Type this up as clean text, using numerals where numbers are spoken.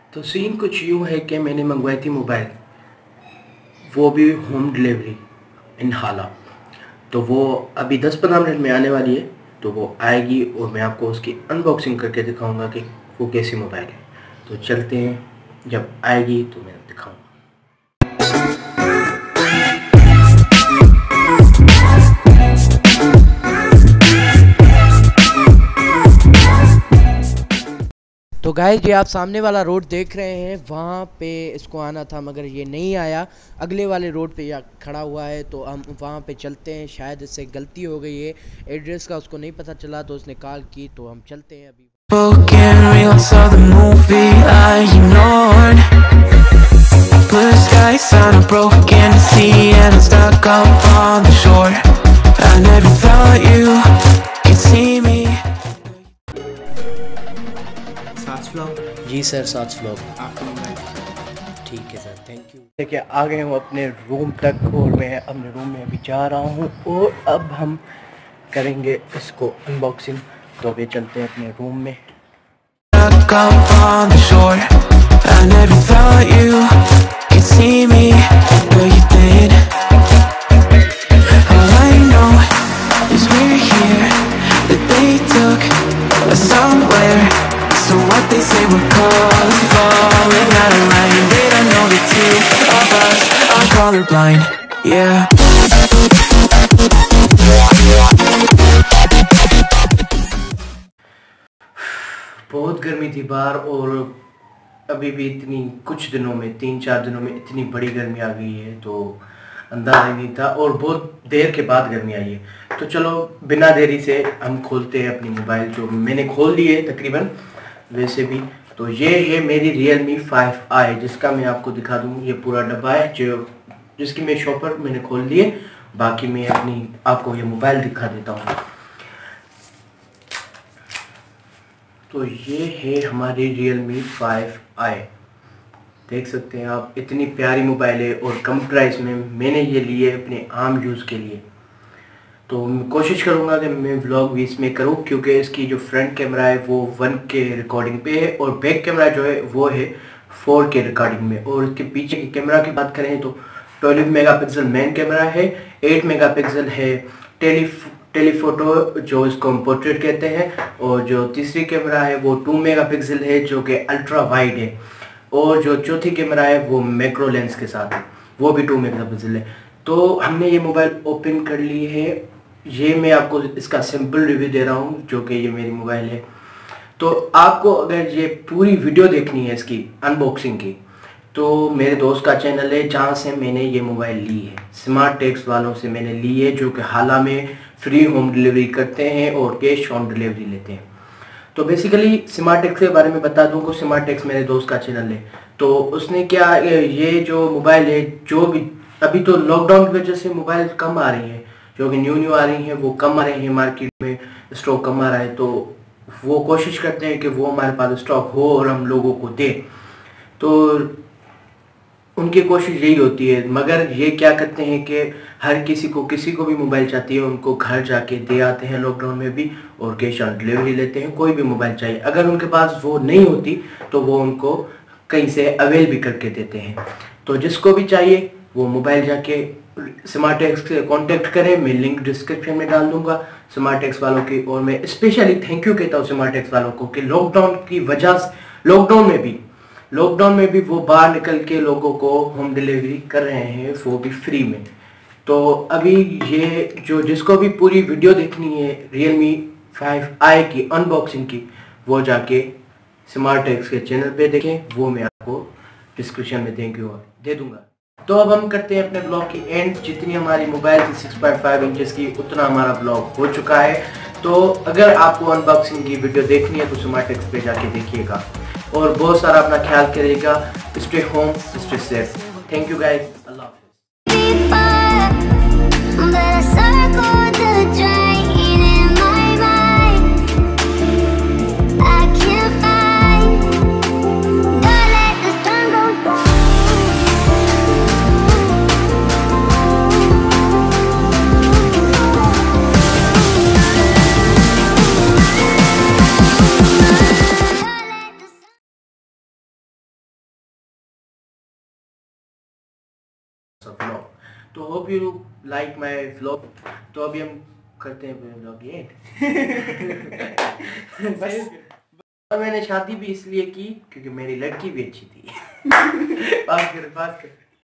तो सीन कुछ यूँ है कि मैंने मंगवाई थी मोबाइल, वो भी होम डिलीवरी इन हाला। तो वो अभी 10-15 मिनट में आने वाली है, तो वो आएगी और मैं आपको उसकी अनबॉक्सिंग करके दिखाऊंगा कि वो कैसी मोबाइल है। तो चलते हैं, जब आएगी तो मैं दिखाऊंगा। तो गाइस, ये आप सामने वाला रोड देख रहे हैं, वहाँ पे इसको आना था मगर ये नहीं आया। अगले वाले रोड पे या खड़ा हुआ है, तो हम वहाँ पे चलते हैं। शायद इससे गलती हो गई है, एड्रेस का उसको नहीं पता चला तो उसने कॉल की, तो हम चलते हैं अभी। जी सर, 7 व्लॉग। ठीक है सर, थैंक यू। देखिए, आ गए हूँ अपने रूम तक और मैं अपने रूम में अभी जा रहा हूँ और अब हम करेंगे इसको अनबॉक्सिंग। तो अभी चलते हैं अपने रूम में। So what they say we're falling out of line. They don't know the two of us are colorblind. Yeah. बहुत गर्मी थी बाहर और अभी भी इतनी कुछ दिनों में 3-4 दिनों में इतनी बड़ी गर्मी आ गई है, तो अंदाजा नहीं था और बहुत देर के बाद गर्मी आई है। तो चलो बिना देरी से हम खोलते हैं अपनी मोबाइल, जो मैंने खोल ली है तकरीबन वैसे भी। तो ये है मेरी Realme 5i, जिसका मैं आपको दिखा दूँ। ये पूरा डब्बा है जिसकी मैं शॉपर मैंने खोल ली है। बाकी मैं आपको ये मोबाइल दिखा देता हूँ। तो ये है हमारी Realme 5i, देख सकते हैं आप। इतनी प्यारी मोबाइल है और कम प्राइस में मैंने ये ली है अपने आम यूज़ के लिए। तो मैं कोशिश करूँगा कि मैं व्लॉग भी इसमें करूँ, क्योंकि इसकी जो फ्रंट कैमरा है वो 1K रिकॉर्डिंग पे है और बैक कैमरा जो है वो है 4K रिकॉर्डिंग में। और इसके पीछे की कैमरा की बात करें तो 12 मेगापिक्सल मेन कैमरा है, 8 मेगापिक्सल है टेलीफोटो जो इसको हम पोर्ट्रेट कहते हैं, और जो तीसरी कैमरा है वो 2 मेगापिक्सल है जो कि अल्ट्रा वाइड है, और जो चौथी कैमरा है वो मैक्रो लेंस के साथ है, वो भी 2 मेगापिक्सल है। तो हमने ये मोबाइल ओपन कर ली है। ये मैं आपको इसका सिंपल रिव्यू दे रहा हूँ, जो कि ये मेरी मोबाइल है। तो आपको अगर ये पूरी वीडियो देखनी है इसकी अनबॉक्सिंग की, तो मेरे दोस्त का चैनल है जहाँ से मैंने ये मोबाइल ली है। स्मार्ट टेक्स वालों से मैंने ली है, जो कि हाल में फ्री होम डिलीवरी करते हैं और कैश ऑन डिलीवरी लेते हैं। तो बेसिकली स्मार्ट टेक्स के बारे में बता दूँ कि स्मार्ट टेक्स मेरे दोस्त का चैनल है। तो उसने क्या, ये जो मोबाइल है, जो भी अभी तो लॉकडाउन की वजह से मोबाइल कम आ रही है, जो कि न्यू आ रही हैं वो कम आ रही हैं, मार्केट में स्टॉक कम आ रहा है। तो वो कोशिश करते हैं कि वो हमारे पास स्टॉक हो और हम लोगों को दे। तो उनकी कोशिश यही होती है, मगर ये क्या करते हैं कि हर किसी को भी मोबाइल चाहती है, उनको घर जाके दे आते हैं लॉकडाउन में भी, और कैश ऑन डिलीवरी लेते हैं। कोई भी मोबाइल चाहिए, अगर उनके पास वो नहीं होती तो वो उनको कहीं से अवेल भी करके देते हैं। तो जिसको भी चाहिए वो मोबाइल जाके स्मार्ट टेक्स से कांटेक्ट करें। मैं लिंक डिस्क्रिप्शन में डाल दूंगा स्मार्ट टेक्स वालों की। और मैं स्पेशली थैंक यू कहता हूँ स्मार्ट टेक्स वालों को कि लॉकडाउन की वजह से, लॉकडाउन में भी वो बाहर निकल के लोगों को होम डिलीवरी कर रहे हैं, वो भी फ्री में। तो अभी ये जो जिसको भी पूरी वीडियो देखनी है Realme 5i की अनबॉक्सिंग की, वो जाके स्मार्ट टेक्स के चैनल पे देखें, वो मैं आपको डिस्क्रिप्शन में दे दूंगा। तो अब हम करते हैं अपने ब्लॉग की एंड। जितनी हमारी मोबाइल थी 6.5 इंचेस की, उतना हमारा ब्लॉग हो चुका है। तो अगर आपको अनबॉक्सिंग की वीडियो देखनी है तो स्मार्ट टेक्स पे जाके देखिएगा और बहुत सारा अपना ख्याल करिएगा। Stay home, stay safe. Thank you guys, अल्लाह हाफिज़। व्लॉग। तो hope you like my vlog. तो अभी हम करते हैं व्लॉग ये बस। और मैंने शादी भी इसलिए की क्योंकि मेरी लड़की भी अच्छी थी। बात कर